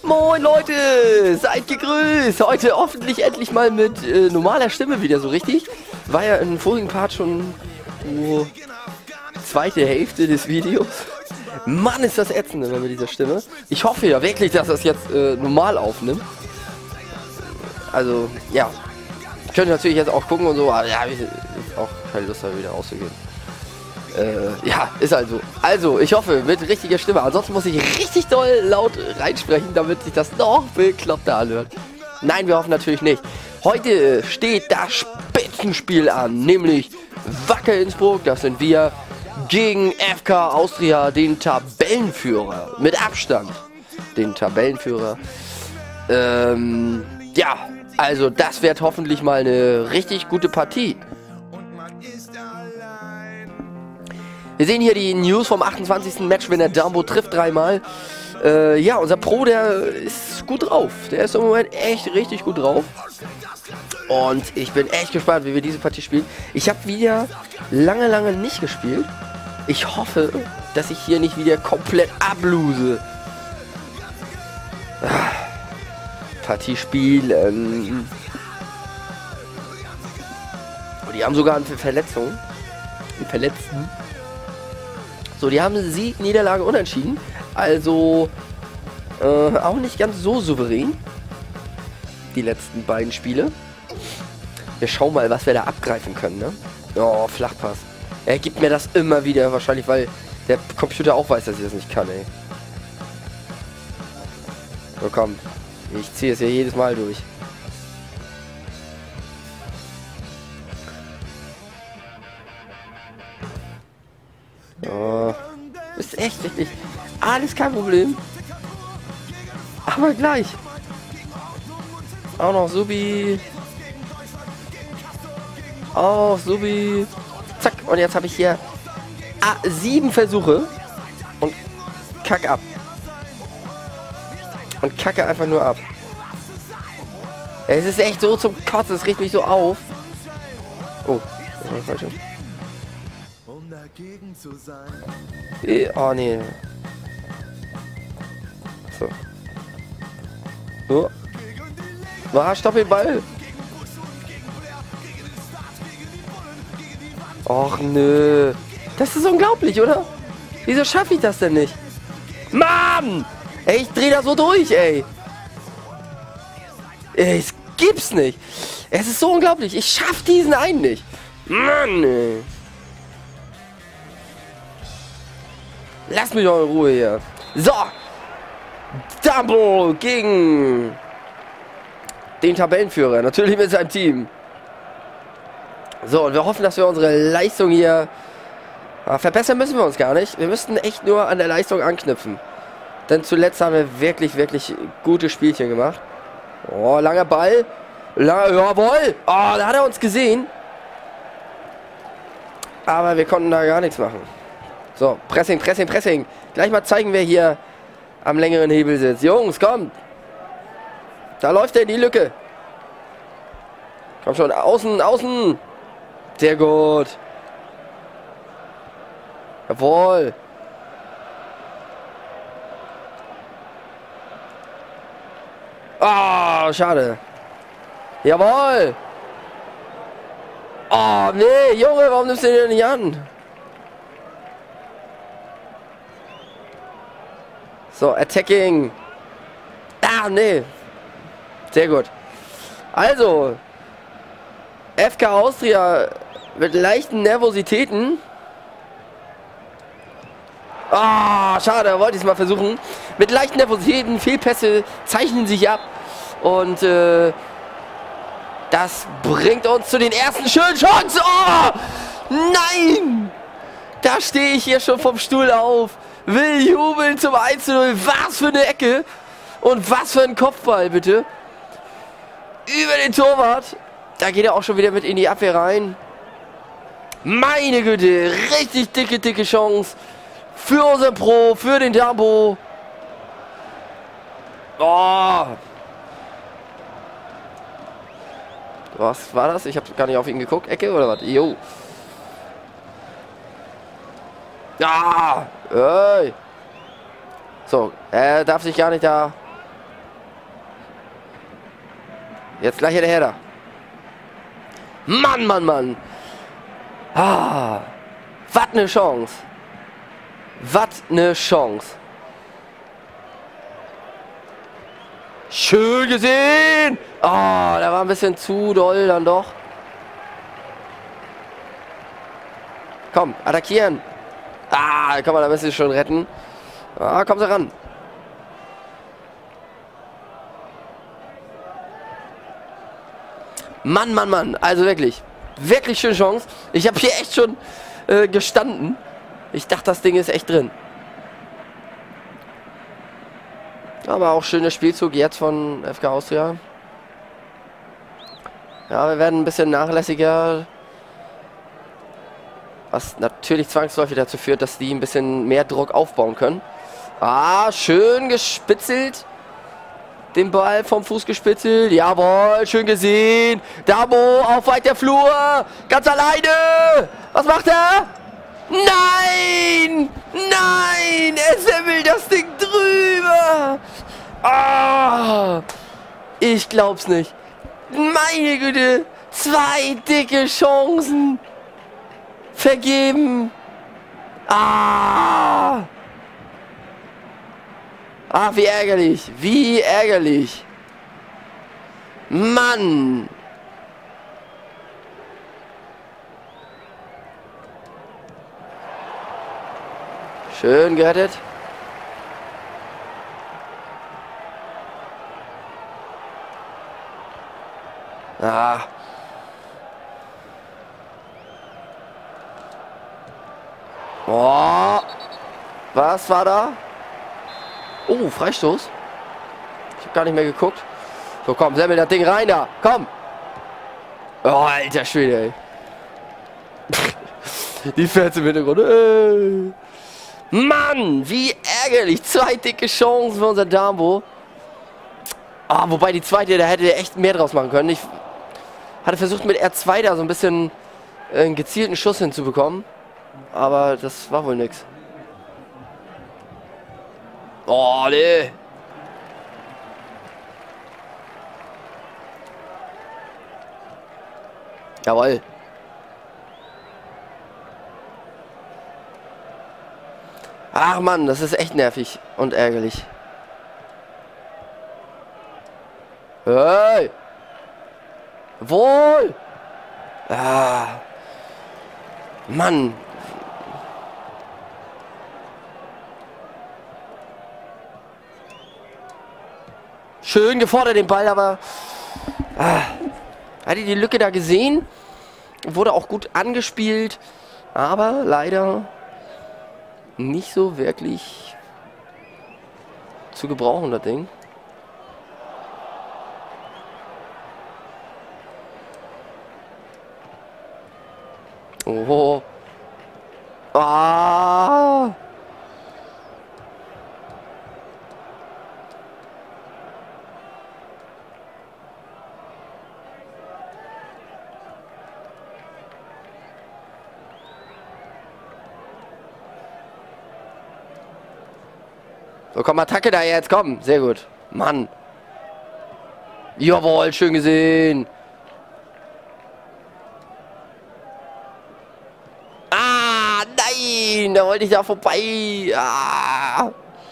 Moin Leute, seid gegrüßt. Heute hoffentlich endlich mal mit normaler Stimme wieder so richtig. War ja im vorigen Part schon nur zweite Hälfte des Videos. Mann, ist das ätzend immer mit dieser Stimme. Ich hoffe ja wirklich, dass das jetzt normal aufnimmt. Also, ja. Ich könnte natürlich jetzt auch gucken und so, aber ja, ich auch keine Lust, da wieder rauszugehen. Ja, ist halt so. Also, ich hoffe, mit richtiger Stimme. Ansonsten muss ich richtig doll laut reinsprechen, damit sich das noch bekloppter anhört. Nein, wir hoffen natürlich nicht. Heute steht das Spitzenspiel an, nämlich Wacker Innsbruck, das sind wir, gegen FK Austria, den Tabellenführer. Mit Abstand. Den Tabellenführer. Ja, also das wird hoffentlich mal eine richtig gute Partie. Wir sehen hier die News vom 28. Matchwinner. Dumbo trifft dreimal. Ja, unser Pro, der ist gut drauf. Der ist im Moment echt richtig gut drauf. Und ich bin echt gespannt, wie wir diese Partie spielen. Ich habe wieder lange nicht gespielt. Ich hoffe, dass ich hier nicht wieder komplett ablose. Partie spielen. Und die haben sogar eine Verletzung. Einen Verletzten. So, die haben Sieg, Niederlage, Unentschieden. Also auch nicht ganz so souverän. Die letzten beiden Spiele. Wir schauen mal, was wir da abgreifen können, ne? Oh, Flachpass. Er gibt mir das immer wieder. Wahrscheinlich, weil der Computer auch weiß, dass ich das nicht kann, ey. So, komm. Ich ziehe es ja jedes Mal durch. Oh, ist echt richtig. Alles kein Problem. Aber gleich. Auch noch Subi. Auch Subi. Zack. Und jetzt habe ich hier 7 Versuche. Und kack ab. Und kacke einfach nur ab. Es ist echt so zum Kotzen. Es regt mich so auf. Oh, das war falsch. Dagegen zu sein. Oh nee. So. So. Ah, stopp den Ball. Och nö. Das ist unglaublich, oder? Wieso schaffe ich das denn nicht? Mann! Ey, ich dreh da so durch, ey. Ey, es gibt's nicht. Es ist so unglaublich. Ich schaff diesen einen nicht. Mann, ey. Lass mich doch in Ruhe hier. So. Dumbo gegen den Tabellenführer. Natürlich mit seinem Team. So, und wir hoffen, dass wir unsere Leistung hier verbessern müssen wir uns gar nicht. Wir müssten echt nur an der Leistung anknüpfen. Denn zuletzt haben wir wirklich gute Spielchen gemacht. Oh, langer Ball. Jawohl. Oh, da hat er uns gesehen. Aber wir konnten da gar nichts machen. So, Pressing. Gleich mal zeigen, wer hier am längeren Hebel sitzt. Jungs, kommt. Da läuft er in die Lücke. Komm schon, außen. Sehr gut. Jawohl. Ah, schade. Jawohl. Oh, nee, Junge, warum nimmst du den nicht an? So, Attacking. Ah, nee. Sehr gut. Also, FK Austria mit leichten Nervositäten. Ah, schade, wollte ich es mal versuchen. Mit leichten Nervositäten, Fehlpässe zeichnen sich ab. Und das bringt uns zu den ersten schönen Chancen. Oh, nein! Da stehe ich hier schon vom Stuhl auf. Will jubeln zum 1:0. Was für eine Ecke. Und was für ein Kopfball, bitte. Über den Torwart. Da geht er auch schon wieder mit in die Abwehr rein. Meine Güte. Richtig dicke Chance. Für unser Pro. Für den Dumbo. Oh. Was war das? Ich habe gar nicht auf ihn geguckt. Ecke oder was? Jo. Ah. Ey. So. Er darf sich gar nicht da Jetzt gleich hinterher da. Mann, Mann, Mann. Ah. Was eine Chance. Was eine Chance. Schön gesehen. Oh, da war ein bisschen zu doll dann doch. Komm, attackieren. Ah, da kann man ein bisschen schon retten. Ah, kommt da ran. Mann, Mann, Mann. Also wirklich. Wirklich schöne Chance. Ich habe hier echt schon gestanden. Ich dachte, das Ding ist echt drin. Aber auch schöner Spielzug jetzt von FK Austria. Ja, wir werden ein bisschen nachlässiger. Was natürlich zwangsläufig dazu führt, dass die ein bisschen mehr Druck aufbauen können. Ah, schön gespitzelt. Den Ball vom Fuß gespitzelt. Jawohl, schön gesehen. Damo auf weiter Flur. Ganz alleine. Was macht er? Nein! Nein! Er semmelt das Ding drüber! Ah! Ich glaub's nicht. Meine Güte! 2 dicke Chancen vergeben. Ah! Ah, wie ärgerlich. Wie ärgerlich. Mann! Schön gerettet. Ah. Oh. Was war da? Oh, Freistoß. Ich habe gar nicht mehr geguckt. So, komm, semmel das Ding rein da. Komm. Oh, alter Schwede, ey. Die fährt im Hintergrund. Mann, wie ärgerlich. 2 dicke Chancen für unser Dambo. Ah, wobei die zweite, da hätte er echt mehr draus machen können. Ich hatte versucht mit R2 da so ein bisschen einen gezielten Schuss hinzubekommen. Aber das war wohl nix. Oh, nee. Jawohl. Ach Mann, das ist echt nervig und ärgerlich. Hey! Wohl! Ah. Mann! Schön gefordert den Ball, aber... Hat die Lücke da gesehen? Wurde auch gut angespielt, aber leider... nicht so wirklich zu gebrauchen, das Ding. Oh. Ah. So, komm, Attacke da jetzt, komm. Sehr gut. Mann. Jawohl, schön gesehen. Ah, nein, da wollte ich da vorbei. Ah.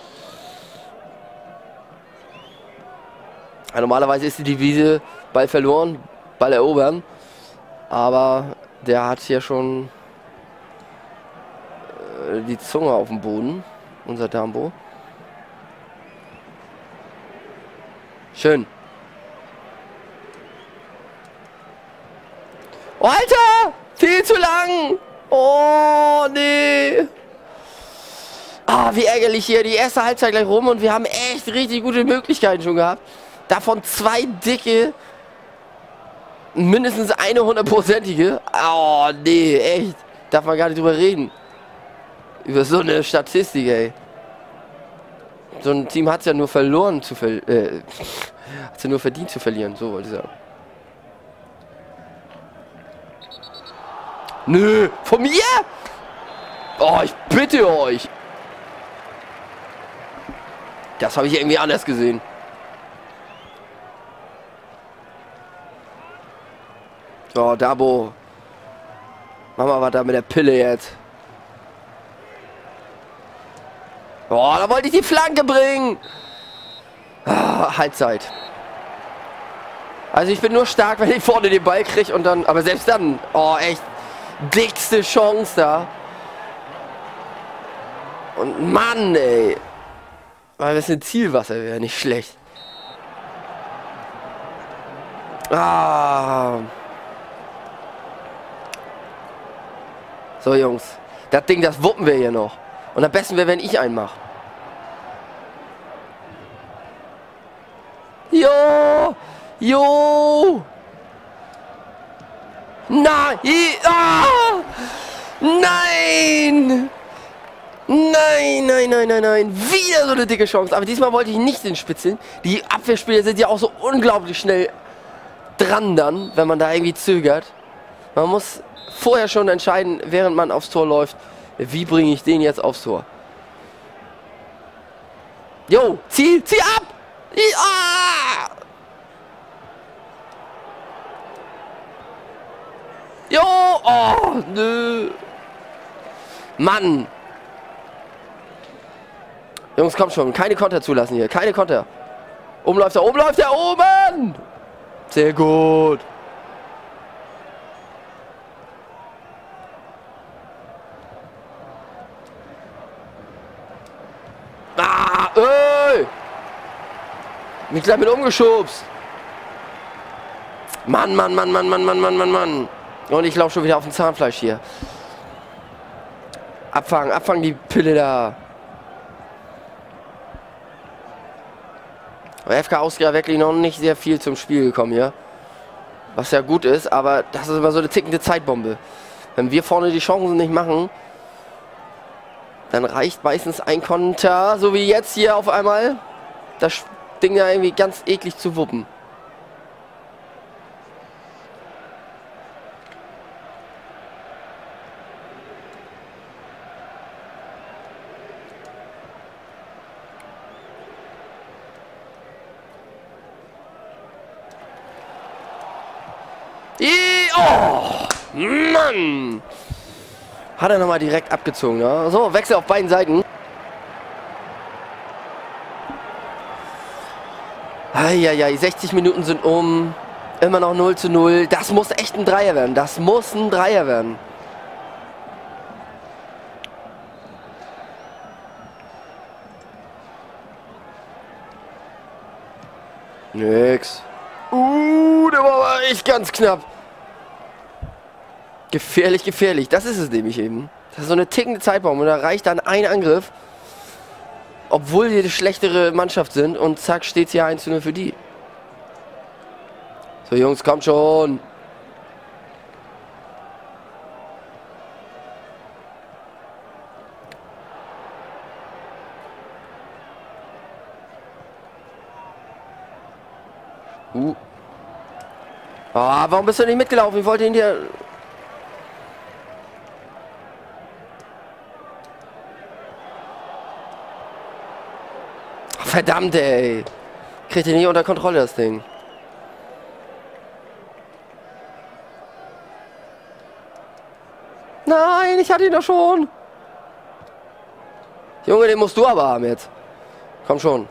Ja, normalerweise ist die Devise Ball verloren, Ball erobern. Aber der hat hier schon die Zunge auf dem Boden, unser Dambo. Schön. Oh, Alter! Viel zu lang! Oh, nee. Ah, wie ärgerlich hier. Die erste Halbzeit gleich rum und wir haben echt richtig gute Möglichkeiten schon gehabt. Davon 2 dicke. Mindestens eine 100-prozentige. Oh, nee, echt. Darf man gar nicht drüber reden. Über so eine Statistik, ey. So ein Team hat es ja nur verloren zu hat es ja nur verdient zu verlieren, so wollte ich sagen. Nö, von mir? Oh, ich bitte euch. Das habe ich irgendwie anders gesehen. Oh, Dabo. Mama war da mit der Pille jetzt. Oh, da wollte ich die Flanke bringen. Ah, Halbzeit. Also ich bin nur stark, wenn ich vorne den Ball kriege und dann... Aber selbst dann... Oh, echt. Dickste Chance da. Und Mann, ey. Weil das ein Zielwasser wäre nicht schlecht. Ah. So, Jungs. Das Ding, das wuppen wir hier noch. Und am besten wäre, wenn ich einen mache. Jo! Jo! Nein! Ah! Nein! Nein, nein, nein, nein, nein. Wieder so eine dicke Chance. Aber diesmal wollte ich nicht den Spitzeln. Die Abwehrspieler sind ja auch so unglaublich schnell dran dann, wenn man da irgendwie zögert. Man muss vorher schon entscheiden, während man aufs Tor läuft, wie bringe ich den jetzt aufs Tor. Jo, zieh ab! Ah! Jo, oh, nö. Mann. Jungs, kommt schon. Keine Konter zulassen hier. Keine Konter. Oben läuft er, oben! Sehr gut. Ah, ey! Mich gleich mit umgeschubst. Mann. Und ich laufe schon wieder auf dem Zahnfleisch hier. Abfangen die Pille da. FK Austria wirklich noch nicht sehr viel zum Spiel gekommen hier. Was ja gut ist, aber das ist immer so eine tickende Zeitbombe. Wenn wir vorne die Chancen nicht machen, dann reicht meistens ein Konter, so wie jetzt hier auf einmal, das Ding ja irgendwie ganz eklig zu wuppen. Oh, Mann! Hat er nochmal direkt abgezogen. Ne? So, Wechsel auf beiden Seiten. Eieiei, 60 Minuten sind um. Immer noch 0:0. Das muss echt ein Dreier werden. Das muss ein Dreier werden. Nix. Der war aber echt ganz knapp. Gefährlich. Das ist es nämlich eben. Das ist so eine tickende Zeitbombe. Und da reicht dann ein Angriff. Obwohl wir die schlechtere Mannschaft sind. Und zack, steht es hier 1:0 für die. So, Jungs, kommt schon. Oh, warum bist du nicht mitgelaufen? Ich wollte ihn dir... Verdammt, ey. Kriegt ihr nicht unter Kontrolle, das Ding. Nein, ich hatte ihn doch schon. Junge, den musst du aber haben jetzt. Komm schon.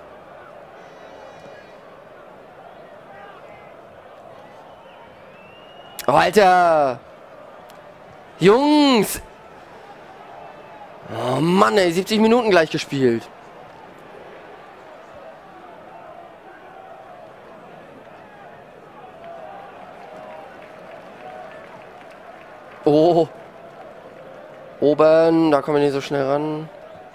Oh, Alter. Jungs. Oh Mann, ey. 70 Minuten gleich gespielt. Oh. Oben, da kommen wir nicht so schnell ran.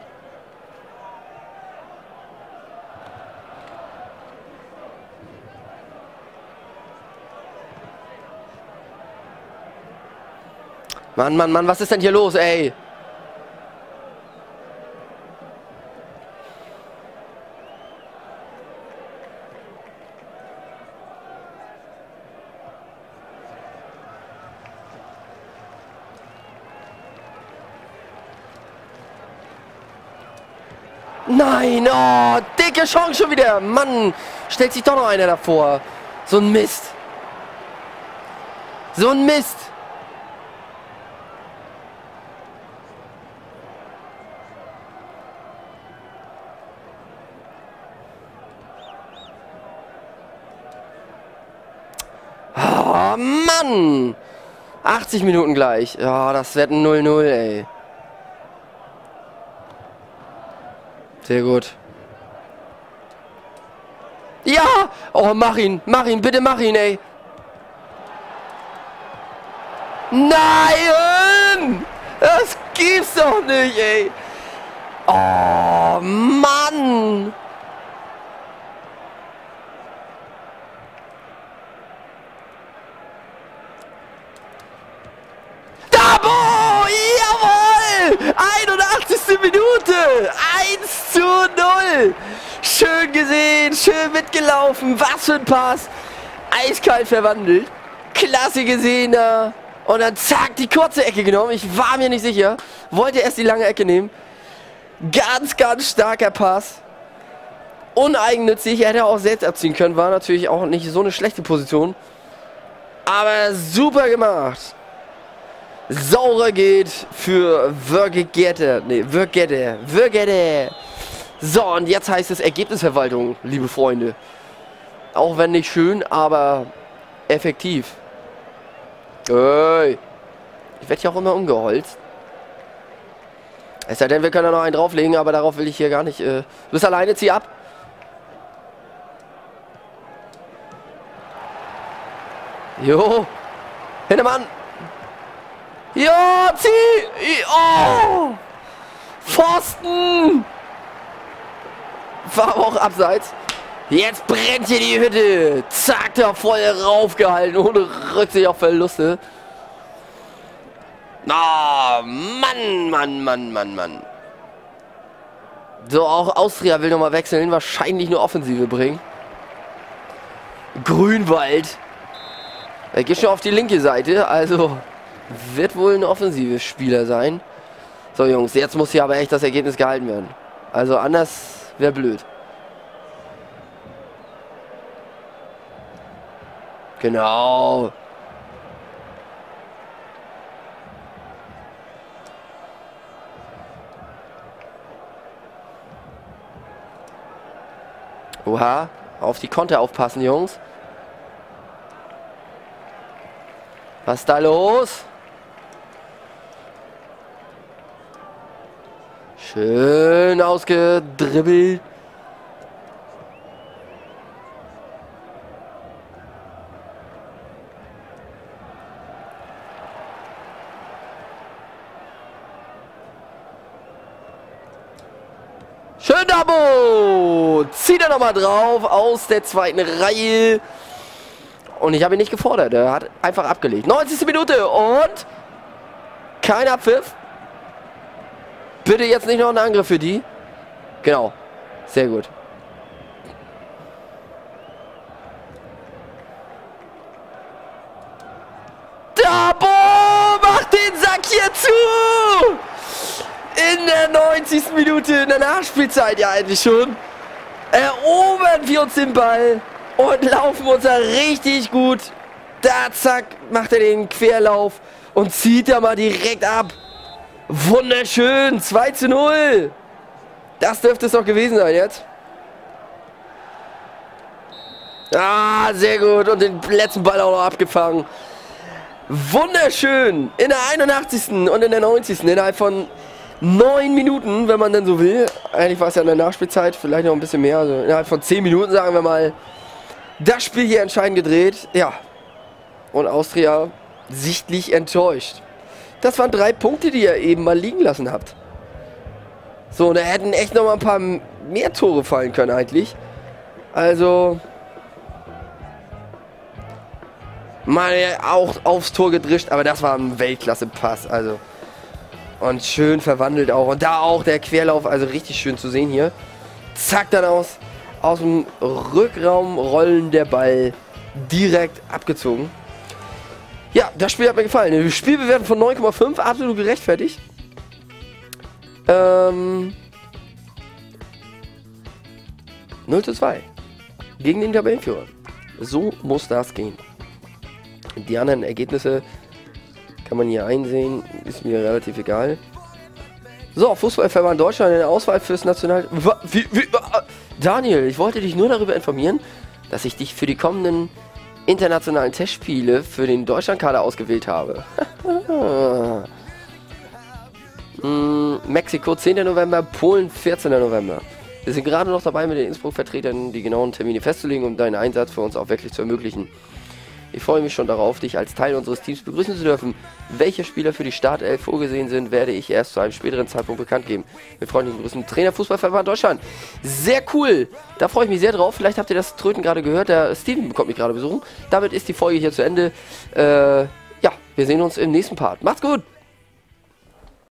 Mann, was ist denn hier los, ey? Nein, oh, dicke Chance schon wieder. Mann, stellt sich doch noch einer davor. So ein Mist. So ein Mist. Oh, Mann. 80 Minuten gleich. Ja, das wird ein 0-0, ey. Sehr gut. Ja! Oh, mach ihn, bitte mach ihn, ey. Nein! Das gibt's doch nicht, ey. Oh, Mann! Dabo! Jawohl! 81. Minute! 1:0! Schön gesehen, schön mitgelaufen. Was für ein Pass! Eiskalt verwandelt. Klasse gesehen da. Und dann zack, die kurze Ecke genommen. Ich war mir nicht sicher. Wollte erst die lange Ecke nehmen. Ganz, ganz starker Pass. Uneigennützig. Er hätte auch selbst abziehen können. War natürlich auch nicht so eine schlechte Position. Aber super gemacht. Saurer geht für Würgegette. Ne, Würgette. So, und jetzt heißt es Ergebnisverwaltung, liebe Freunde. Auch wenn nicht schön, aber effektiv. Ey. Ich werde hier auch immer umgeholzt. Es sei denn, wir können da noch einen drauflegen, aber darauf will ich hier gar nicht. Du bist alleine, zieh ab. Jo. Hintermann. Ja, zieh. Oh. Pfosten. War aber auch abseits. Jetzt brennt hier die Hütte. Zack, da voll raufgehalten. Ohne Rücksicht auf Verluste. Oh, Mann. So, auch Austria will nochmal wechseln. Wahrscheinlich nur Offensive bringen. Grünwald. Er geht schon auf die linke Seite. Also wird wohl ein offensives Spieler sein. So, Jungs, jetzt muss hier aber echt das Ergebnis gehalten werden. Also anders wäre blöd. Genau. Oha, auf die Konter aufpassen, Jungs. Was ist da los? Schön ausgedribbelt. Schön, Dabo! Zieht er nochmal drauf aus der zweiten Reihe. Und ich habe ihn nicht gefordert. Er hat einfach abgelegt. 90. Minute und kein Abpfiff. Bitte jetzt nicht noch ein Angriff für die. Genau. Sehr gut. Dabo macht den Sack hier zu! In der 90. Minute, in der Nachspielzeit ja eigentlich schon, erobern wir uns den Ball und laufen uns da richtig gut. Da, zack, macht er den Querlauf und zieht da mal direkt ab. Wunderschön, 2:0. Das dürfte es doch gewesen sein jetzt. Ah, sehr gut. Und den letzten Ball auch noch abgefangen. Wunderschön. In der 81. und in der 90. innerhalb von 9 Minuten, wenn man denn so will. Eigentlich war es ja in der Nachspielzeit, vielleicht noch ein bisschen mehr. Also innerhalb von 10 Minuten, sagen wir mal, das Spiel hier entscheidend gedreht. Ja. Und Austria sichtlich enttäuscht. Das waren 3 Punkte, die ihr eben mal liegen lassen habt. So, da hätten echt noch mal ein paar mehr Tore fallen können eigentlich. Also mal auch aufs Tor gedrischt, aber das war ein Weltklasse-Pass. Also und schön verwandelt auch. Und da auch der Querlauf, also richtig schön zu sehen hier. Zack, dann aus dem Rückraum rollen der Ball direkt abgezogen. Ja, das Spiel hat mir gefallen. Eine Spielbewertung von 9,5, absolut gerechtfertigt. 0:2 gegen den Tabellenführer. So muss das gehen. Die anderen Ergebnisse kann man hier einsehen, ist mir relativ egal. So, Fußballverband Deutschland in der Auswahl fürs National... Daniel, ich wollte dich nur darüber informieren, dass ich dich für die kommenden internationalen Testspiele für den Deutschlandkader ausgewählt habe. Mexiko 10. November, Polen 14. November. Wir sind gerade noch dabei, mit den Innsbruck-Vertretern die genauen Termine festzulegen, um deinen Einsatz für uns auch wirklich zu ermöglichen. Ich freue mich schon darauf, dich als Teil unseres Teams begrüßen zu dürfen. Welche Spieler für die Startelf vorgesehen sind, werde ich erst zu einem späteren Zeitpunkt bekannt geben. Mit freundlichen Grüßen, Trainer Fußballverband Deutschland. Sehr cool! Da freue ich mich sehr drauf. Vielleicht habt ihr das Tröten gerade gehört. Der Steven bekommt mich gerade besuchen. Damit ist die Folge hier zu Ende. Ja, wir sehen uns im nächsten Part. Macht's gut!